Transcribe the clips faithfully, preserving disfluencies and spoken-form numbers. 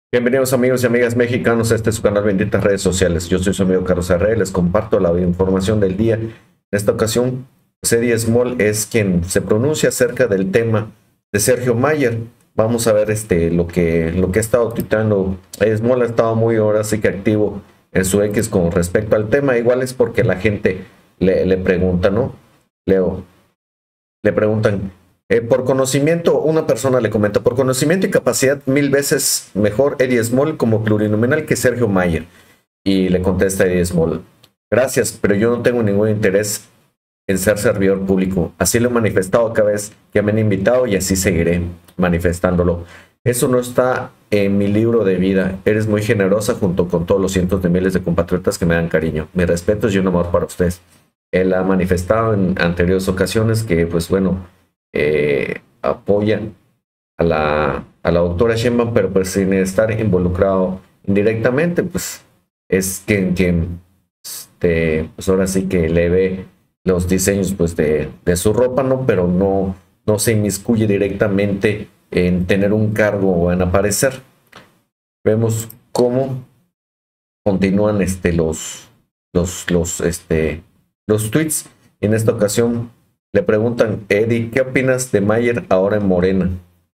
Bienvenidos amigos y amigas mexicanos a este su canal Benditas Redes Sociales. Yo soy su amigo Carlos Herrera y les comparto la información del día. En esta ocasión, Eddie Small es quien se pronuncia acerca del tema de Sergio Mayer. Vamos a ver este, lo, que, lo que ha estado tuiteando. Small ha estado muy ahora sí que activo en su X con respecto al tema. Igual es porque la gente le, le pregunta, ¿no? Leo, le preguntan. Eh, por conocimiento, una persona le comenta, por conocimiento y capacidad, mil veces mejor Eddie Small como plurinominal que Sergio Mayer. Y le contesta Eddie Small, gracias, pero yo no tengo ningún interés en ser servidor público. Así lo he manifestado cada vez que me han invitado y así seguiré manifestándolo. Eso no está en mi libro de vida. Eres muy generosa junto con todos los cientos de miles de compatriotas que me dan cariño. Mi respeto y un amor para ustedes. Él ha manifestado en anteriores ocasiones que, pues bueno, Eh, apoyan a la, a la doctora Sheinbaum, pero pues sin estar involucrado indirectamente, pues es quien, quien este, pues ahora sí que le ve los diseños pues de, de su ropa, ¿no? Pero no, no se inmiscuye directamente en tener un cargo o en aparecer. Vemos cómo continúan este, los, los, los, este, los tweets. En esta ocasión le preguntan, Eddie, ¿qué opinas de Mayer ahora en Morena?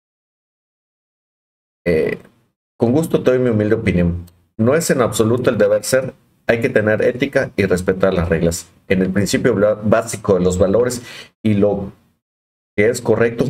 Eh, con gusto te doy mi humilde opinión. No es en absoluto el deber ser, hay que tener ética y respetar las reglas. En el principio básico de los valores y lo que es correcto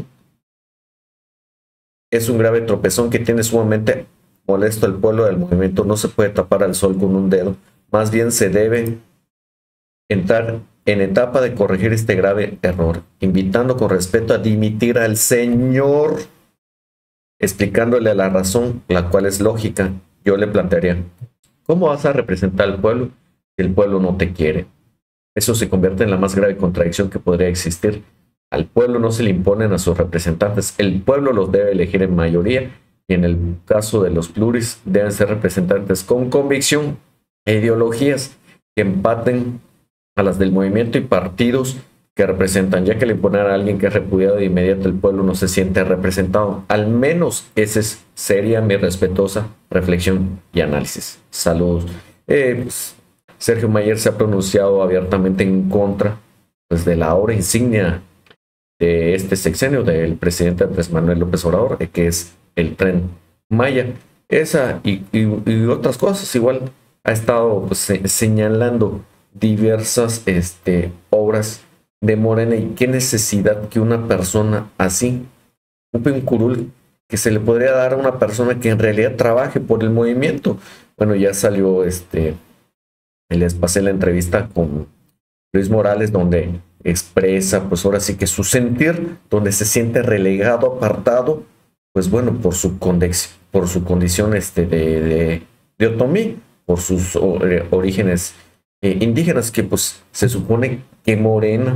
es un grave tropezón que tiene sumamente molesto al pueblo del movimiento. No se puede tapar al sol con un dedo, más bien se debe entrar en etapa de corregir este grave error, invitando con respeto a dimitir al señor, explicándole a la razón, la cual es lógica. Yo le plantearía, ¿cómo vas a representar al pueblo si el pueblo no te quiere? Eso se convierte en la más grave contradicción que podría existir. Al pueblo no se le imponen a sus representantes, el pueblo los debe elegir en mayoría, y en el caso de los pluris deben ser representantes con convicción e ideologías que empaten a las del movimiento y partidos que representan, ya que le imponer a alguien que es repudiado de inmediato el pueblo no se siente representado. Al menos esa sería mi respetuosa reflexión y análisis. Saludos. Eh, pues, Sergio Mayer se ha pronunciado abiertamente en contra pues, de la obra insignia de este sexenio del presidente Andrés Manuel López Obrador, eh, que es el Tren Maya. Esa y, y, y otras cosas igual ha estado pues, se, señalando diversas este, obras de Morena y qué necesidad que una persona así ocupe un curul que se le podría dar a una persona que en realidad trabaje por el movimiento. Bueno, ya salió este, les pasé la entrevista con Luis Morales donde expresa pues ahora sí que su sentir, donde se siente relegado, apartado, pues bueno, por su, por su condición este, de, de, de otomí, por sus orígenes Eh, indígenas, que pues se supone que Morena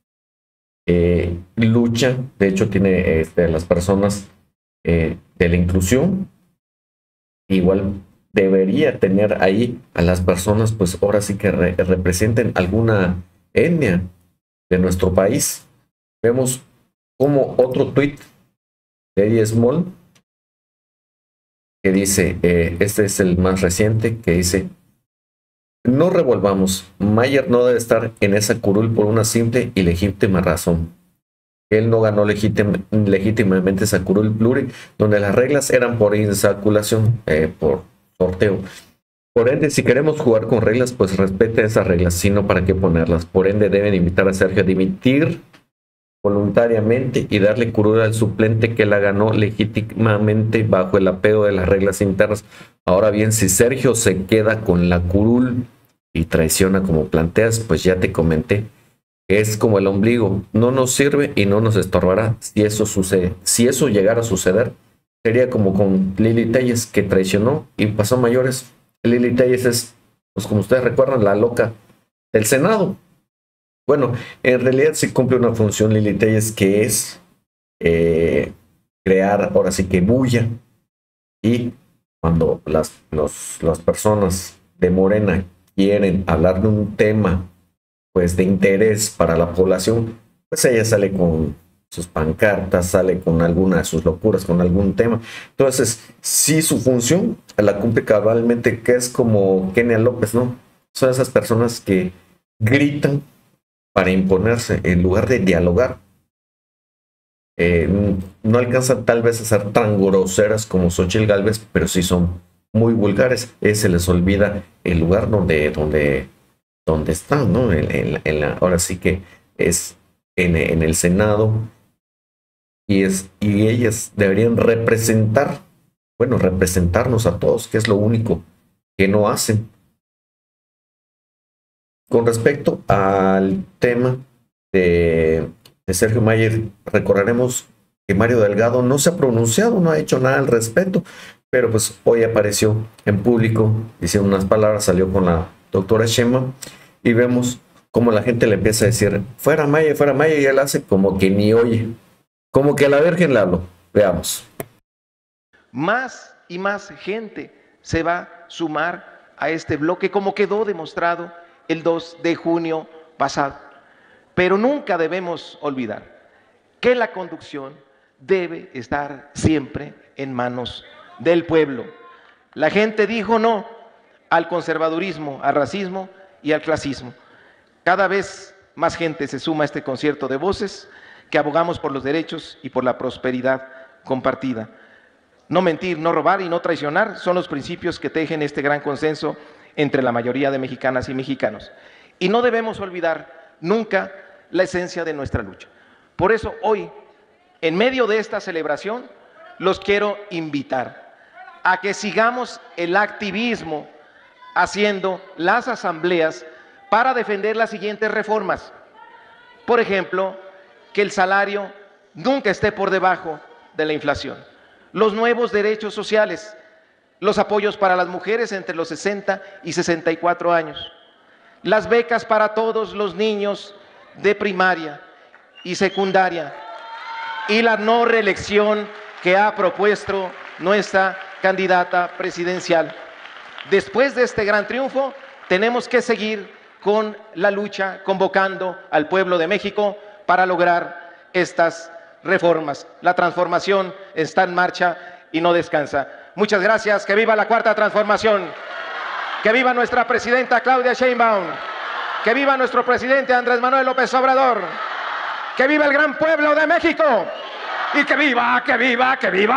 eh, lucha, de hecho tiene este, las personas eh, de la inclusión, igual debería tener ahí a las personas pues ahora sí que re representen alguna etnia de nuestro país. Vemos como otro tweet de Eddie Small que dice, eh, este es el más reciente, que dice: no revolvamos, Mayer no debe estar en esa curul por una simple y legítima razón. Él no ganó legítim legítimamente esa curul pluri, donde las reglas eran por insaculación, eh, por sorteo. Por ende, si queremos jugar con reglas, pues respete esas reglas, sino para qué ponerlas. Por ende, deben invitar a Sergio a dimitir voluntariamente y darle curul al suplente que la ganó legítimamente bajo el apego de las reglas internas. Ahora bien, si Sergio se queda con la curul y traiciona como planteas, pues ya te comenté, es como el ombligo, no nos sirve y no nos estorbará si eso sucede. Si eso llegara a suceder, sería como con Lili Telles, que traicionó y pasó mayores. Lili Telles es, pues como ustedes recuerdan, la loca del Senado. Bueno, en realidad sí cumple una función Lili Telles, que es eh, crear, ahora sí que bulla, y cuando las, los, las personas de Morena quieren hablar de un tema pues de interés para la población, pues ella sale con sus pancartas, sale con alguna de sus locuras, con algún tema. Entonces, sí, su función la cumple cabalmente, que es como Kenia López, ¿no? Son esas personas que gritan para imponerse en lugar de dialogar. Eh, no alcanzan tal vez a ser tan groseras como Xochitl Gálvez, pero sí son muy vulgares. Eh, se les olvida el lugar donde, donde, donde están, ¿no? En, en, en la, ahora sí que es en, en el Senado, y, es, y ellas deberían representar, bueno, representarnos a todos, que es lo único que no hacen. Con respecto al tema de, de Sergio Mayer, recordaremos que Mario Delgado no se ha pronunciado, no ha hecho nada al respecto, pero pues hoy apareció en público diciendo unas palabras, salió con la doctora Sheinbaum y vemos cómo la gente le empieza a decir fuera Mayer, fuera Mayer, y él hace como que ni oye, como que a la Virgen le habló. Veamos. Más y más gente se va a sumar a este bloque, como quedó demostrado el dos de junio pasado. Pero nunca debemos olvidar que la conducción debe estar siempre en manos del pueblo. La gente dijo no al conservadurismo, al racismo y al clasismo. Cada vez más gente se suma a este concierto de voces que abogamos por los derechos y por la prosperidad compartida. No mentir, no robar y no traicionar son los principios que tejen este gran consenso entre la mayoría de mexicanas y mexicanos. Y no debemos olvidar nunca la esencia de nuestra lucha. Por eso hoy, en medio de esta celebración, los quiero invitar a que sigamos el activismo haciendo las asambleas para defender las siguientes reformas. Por ejemplo, que el salario nunca esté por debajo de la inflación. Los nuevos derechos sociales, los apoyos para las mujeres entre los sesenta y sesenta y cuatro años, las becas para todos los niños de primaria y secundaria, y la no reelección que ha propuesto nuestra candidata presidencial. Después de este gran triunfo, tenemos que seguir con la lucha, convocando al pueblo de México para lograr estas reformas. La transformación está en marcha y no descansa. Muchas gracias. Que viva la Cuarta Transformación. Que viva nuestra presidenta Claudia Sheinbaum. Que viva nuestro presidente Andrés Manuel López Obrador. Que viva el gran pueblo de México. Y que viva, que viva, que viva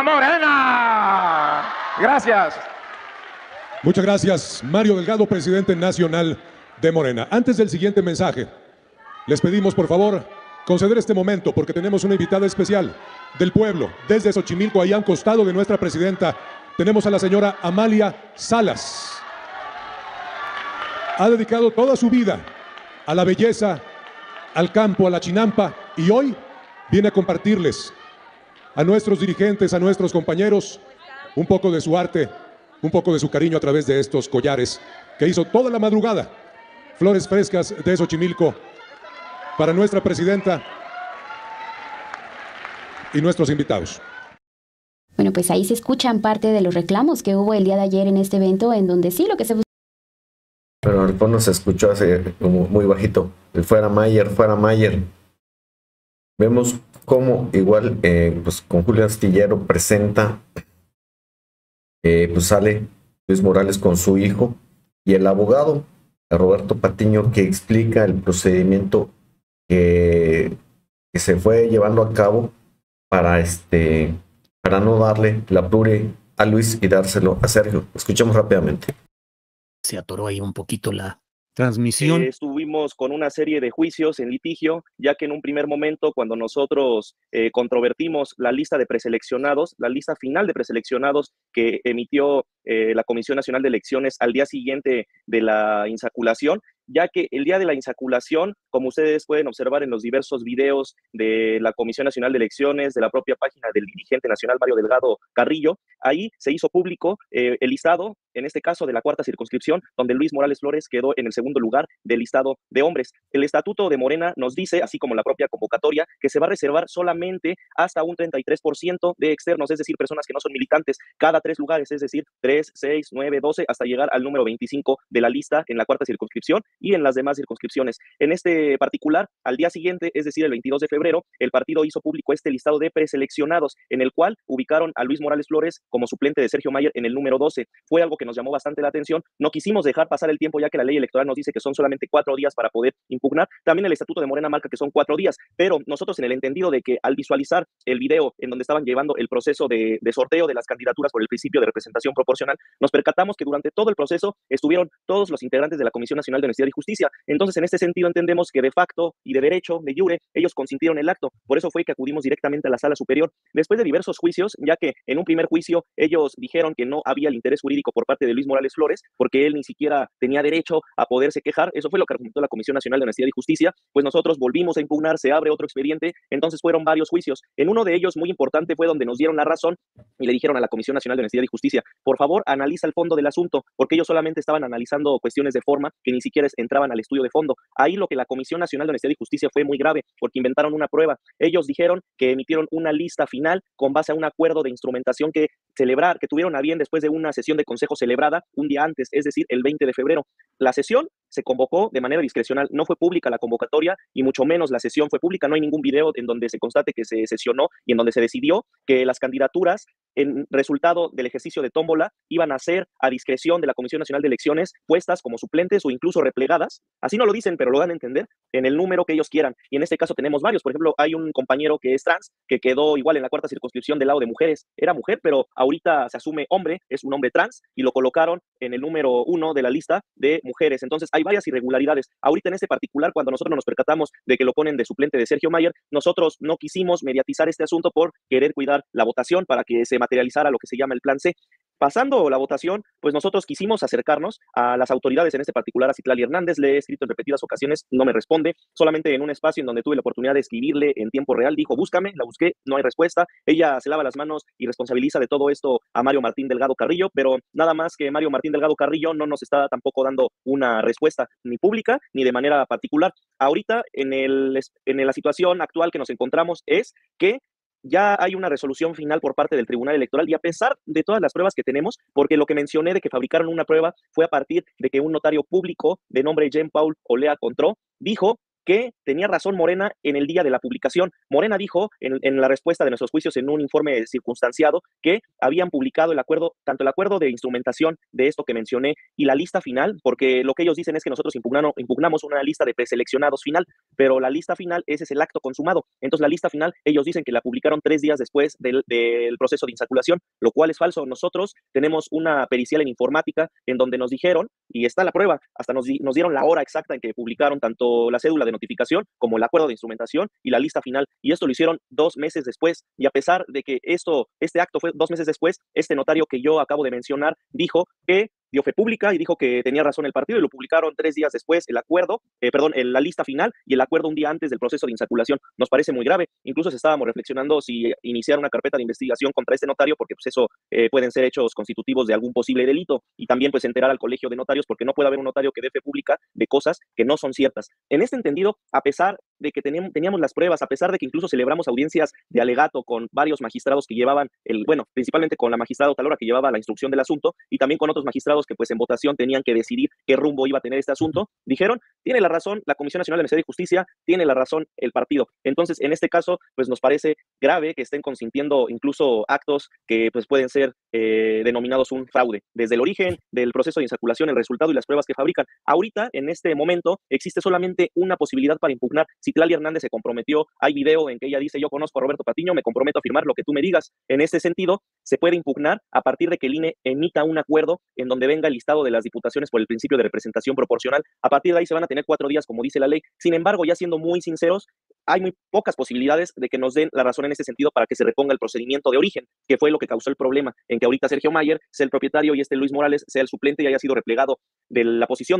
Morena. Gracias. Muchas gracias, Mario Delgado, presidente nacional de Morena. Antes del siguiente mensaje, les pedimos por favor conceder este momento porque tenemos una invitada especial del pueblo, desde Xochimilco, allá a un costado de nuestra presidenta. Tenemos a la señora Amalia Salas. Ha dedicado toda su vida a la belleza, al campo, a la chinampa, y hoy viene a compartirles a nuestros dirigentes, a nuestros compañeros, un poco de su arte, un poco de su cariño a través de estos collares que hizo toda la madrugada. Flores frescas de Xochimilco para nuestra presidenta y nuestros invitados. Bueno, pues ahí se escuchan parte de los reclamos que hubo el día de ayer en este evento, en donde sí lo que se buscó. Pero el fondo se escuchó así, como muy bajito. El fuera Mayer, fuera Mayer. Vemos cómo igual eh, pues con Julio Astillero presenta, eh, pues sale Luis Morales con su hijo y el abogado Roberto Patiño, que explica el procedimiento que, que se fue llevando a cabo para este para no darle la pluri a Luis y dárselo a Sergio. Escuchemos rápidamente. Se atoró ahí un poquito la transmisión. Eh, estuvimos con una serie de juicios en litigio, ya que en un primer momento, cuando nosotros eh, controvertimos la lista de preseleccionados, la lista final de preseleccionados que emitió eh, la Comisión Nacional de Elecciones al día siguiente de la insaculación, ya que el día de la insaculación, como ustedes pueden observar en los diversos videos de la Comisión Nacional de Elecciones, de la propia página del dirigente nacional Mario Delgado Carrillo, ahí se hizo público eh, el listado en este caso de la cuarta circunscripción, donde Luis Morales Flores quedó en el segundo lugar del listado de hombres. El estatuto de Morena nos dice, así como la propia convocatoria, que se va a reservar solamente hasta un treinta y tres por ciento de externos, es decir, personas que no son militantes, cada tres lugares, es decir, tres, seis, nueve, doce, hasta llegar al número veinticinco de la lista en la cuarta circunscripción y en las demás circunscripciones. En este particular, al día siguiente, es decir, el veintidós de febrero, el partido hizo público este listado de preseleccionados, en el cual ubicaron a Luis Morales Flores como suplente de Sergio Mayer en el número doce. Fue algo que nos llamó bastante la atención. No quisimos dejar pasar el tiempo, ya que la ley electoral nos dice que son solamente cuatro días para poder impugnar. También el estatuto de Morena marca que son cuatro días, pero nosotros, en el entendido de que al visualizar el video en donde estaban llevando el proceso de, de sorteo de las candidaturas por el principio de representación proporcional, nos percatamos que durante todo el proceso estuvieron todos los integrantes de la Comisión Nacional de Honestidad y Justicia. Entonces, en este sentido, entendemos que de facto y de derecho, de jure, ellos consintieron el acto. Por eso fue que acudimos directamente a la sala superior. Después de diversos juicios, ya que en un primer juicio ellos dijeron que no había el interés jurídico por parte de Luis Morales Flores, porque él ni siquiera tenía derecho a poderse quejar. Eso fue lo que argumentó la Comisión Nacional de Honestidad y Justicia. Pues nosotros volvimos a impugnar, se abre otro expediente. Entonces fueron varios juicios. En uno de ellos, muy importante, fue donde nos dieron la razón y le dijeron a la Comisión Nacional de Honestidad y Justicia: por favor, analiza el fondo del asunto, porque ellos solamente estaban analizando cuestiones de forma que ni siquiera entraban al estudio de fondo. Ahí lo que la Comisión Nacional de Honestidad y Justicia fue muy grave, porque inventaron una prueba. Ellos dijeron que emitieron una lista final con base a un acuerdo de instrumentación que celebrar, que tuvieron a bien después de una sesión de consejo celebrada un día antes, es decir, el veinte de febrero. La sesión se convocó de manera discrecional, no fue pública la convocatoria y mucho menos la sesión fue pública. No hay ningún video en donde se constate que se sesionó y en donde se decidió que las candidaturas, en resultado del ejercicio de tómbola, iban a ser a discreción de la Comisión Nacional de Elecciones, puestas como suplentes o incluso replegadas. Así no lo dicen, pero lo dan a entender, en el número que ellos quieran. Y en este caso tenemos varios. Por ejemplo, hay un compañero que es trans, que quedó igual en la cuarta circunscripción del lado de mujeres. Era mujer, pero ahorita se asume hombre, es un hombre trans, y lo colocaron en el número uno de la lista de mujeres. Entonces hay varias irregularidades. Ahorita en este particular, cuando nosotros nos percatamos de que lo ponen de suplente de Sergio Mayer, nosotros no quisimos mediatizar este asunto por querer cuidar la votación para que se materializara lo que se llama el plan C. Pasando la votación, pues nosotros quisimos acercarnos a las autoridades, en este particular a Citlali Hernández. Le he escrito en repetidas ocasiones, no me responde. Solamente en un espacio en donde tuve la oportunidad de escribirle en tiempo real, dijo: búscame, la busqué, no hay respuesta. Ella se lava las manos y responsabiliza de todo esto a Mario Martín Delgado Carrillo, pero nada más que Mario Martín Delgado Carrillo no nos está tampoco dando una respuesta ni pública ni de manera particular. Ahorita, en, el, en la situación actual que nos encontramos es que ya hay una resolución final por parte del Tribunal Electoral, y a pesar de todas las pruebas que tenemos, porque lo que mencioné de que fabricaron una prueba fue a partir de que un notario público de nombre Jean-Paul Olea Contró dijo que tenía razón Morena en el día de la publicación. Morena dijo en, en la respuesta de nuestros juicios en un informe circunstanciado que habían publicado el acuerdo, tanto el acuerdo de instrumentación de esto que mencioné y la lista final, porque lo que ellos dicen es que nosotros impugnamos, impugnamos una lista de preseleccionados final, pero la lista final, ese es el acto consumado. Entonces la lista final, ellos dicen que la publicaron tres días después del, del proceso de insaculación, lo cual es falso. Nosotros tenemos una pericial en informática en donde nos dijeron, y está la prueba, hasta nos, nos dieron la hora exacta en que publicaron tanto la cédula de notificación como el acuerdo de instrumentación y la lista final, y esto lo hicieron dos meses después. Y a pesar de que esto, este acto fue dos meses después, este notario que yo acabo de mencionar dijo que dio fe pública y dijo que tenía razón el partido, y lo publicaron tres días después el acuerdo, eh, perdón, el, la lista final y el acuerdo un día antes del proceso de insaculación. Nos parece muy grave. Incluso estábamos reflexionando si iniciar una carpeta de investigación contra este notario, porque pues eso eh, pueden ser hechos constitutivos de algún posible delito, y también pues enterar al colegio de notarios, porque no puede haber un notario que dé fe pública de cosas que no son ciertas. En este entendido, a pesar de que teníamos, teníamos las pruebas, a pesar de que incluso celebramos audiencias de alegato con varios magistrados que llevaban, el, bueno, principalmente con la magistrada Otalora, que llevaba la instrucción del asunto, y también con otros magistrados que pues en votación tenían que decidir qué rumbo iba a tener este asunto, dijeron: tiene la razón la Comisión Nacional de Honestidad y Justicia, tiene la razón el partido. Entonces, en este caso, pues nos parece grave que estén consintiendo incluso actos que pues pueden ser eh, denominados un fraude, desde el origen del proceso de insaculación, el resultado y las pruebas que fabrican. Ahorita, en este momento, existe solamente una posibilidad para impugnar. Citlali Hernández se comprometió, hay video en que ella dice: yo conozco a Roberto Patiño, me comprometo a firmar lo que tú me digas. En este sentido, se puede impugnar a partir de que el I N E emita un acuerdo en donde venga el listado de las diputaciones por el principio de representación proporcional. A partir de ahí se van a tener cuatro días, como dice la ley. Sin embargo, ya siendo muy sinceros, hay muy pocas posibilidades de que nos den la razón en este sentido para que se reponga el procedimiento de origen, que fue lo que causó el problema, en que ahorita Sergio Mayer sea el propietario y este Luis Morales sea el suplente y haya sido replegado de la posición dos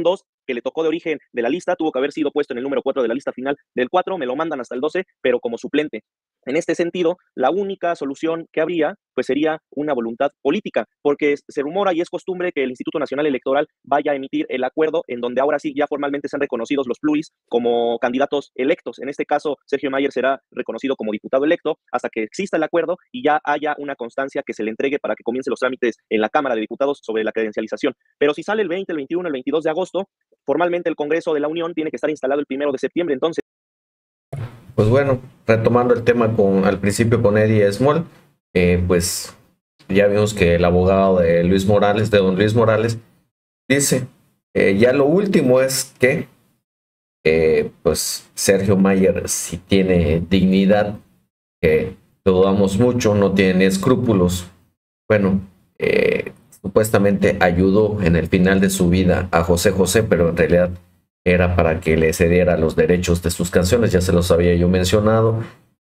que le tocó de origen de la lista, tuvo que haber sido puesto en el número cuatro de la lista final del cuatro, me lo mandan hasta el doce, pero como suplente. En este sentido, la única solución que habría pues sería una voluntad política, porque se rumora y es costumbre que el Instituto Nacional Electoral vaya a emitir el acuerdo en donde ahora sí ya formalmente sean reconocidos los pluris como candidatos electos. En este caso, Sergio Mayer será reconocido como diputado electo hasta que exista el acuerdo y ya haya una constancia que se le entregue para que comiencen los trámites en la Cámara de Diputados sobre la credencialización. Pero si sale el veinte, el veintiuno, el veintidós de agosto, formalmente el Congreso de la Unión tiene que estar instalado el primero de septiembre, entonces. Pues bueno, retomando el tema con al principio con Eddie Small, eh, pues ya vimos que el abogado de Luis Morales, de don Luis Morales, dice, eh, ya lo último es que eh, pues Sergio Mayer si tiene dignidad, que lo dudamos mucho, no tiene escrúpulos. Bueno, eh, supuestamente ayudó en el final de su vida a José José, pero en realidad era para que le cediera los derechos de sus canciones, ya se los había yo mencionado,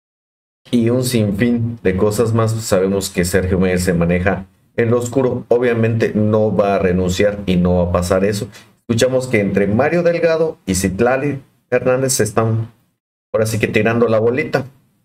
y un sinfín de cosas más. Sabemos que Sergio Mayer se maneja en lo oscuro, obviamente no va a renunciar y no va a pasar eso. Escuchamos que entre Mario Delgado y Citlali Hernández se están ahora sí que tirando la bolita.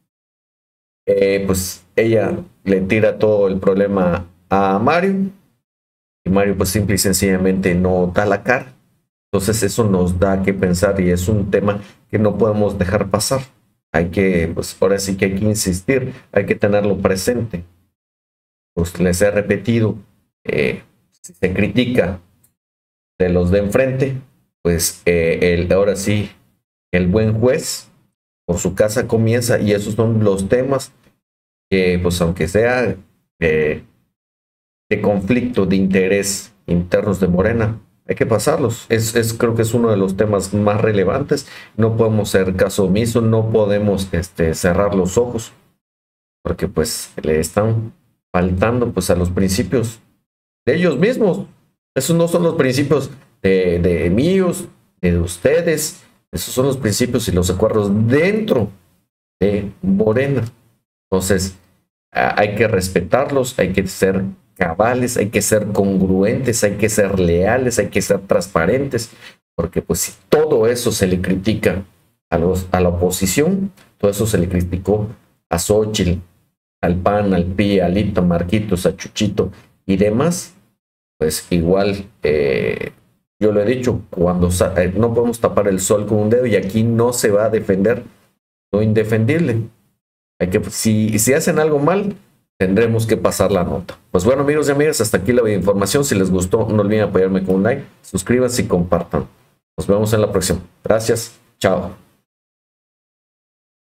Eh, pues ella le tira todo el problema a Mario y Mario pues simple y sencillamente no da la cara. Entonces eso nos da que pensar y es un tema que no podemos dejar pasar. Hay que, pues ahora sí que hay que insistir, hay que tenerlo presente. Pues les he repetido, eh, si se critica de los de enfrente, pues eh, el, ahora sí, el buen juez por su casa comienza, y esos son los temas que, pues aunque sea eh, de conflicto de interés internos de Morena, hay que pasarlos. Es, es, creo que es uno de los temas más relevantes. No podemos ser caso omiso, no podemos este, cerrar los ojos, porque pues le están faltando pues a los principios de ellos mismos. Esos no son los principios de, de míos, de ustedes. Esos son los principios y los acuerdos dentro de Morena. Entonces, hay que respetarlos, hay que ser cabales, hay que ser congruentes, hay que ser leales, hay que ser transparentes, porque pues si todo eso se le critica a, los, a la oposición, todo eso se le criticó a Xóchitl, al P A N, al P I, a Alito, a Marquitos, a Chuchito y demás, pues igual, eh, yo lo he dicho, cuando eh, no podemos tapar el sol con un dedo, y aquí no se va a defender lo indefendible. Hay que, si, si hacen algo mal, tendremos que pasar la nota. Pues bueno, amigos y amigas, hasta aquí la información. Si les gustó, no olviden apoyarme con un like, suscríbanse y compartan. Nos vemos en la próxima. Gracias. Chao.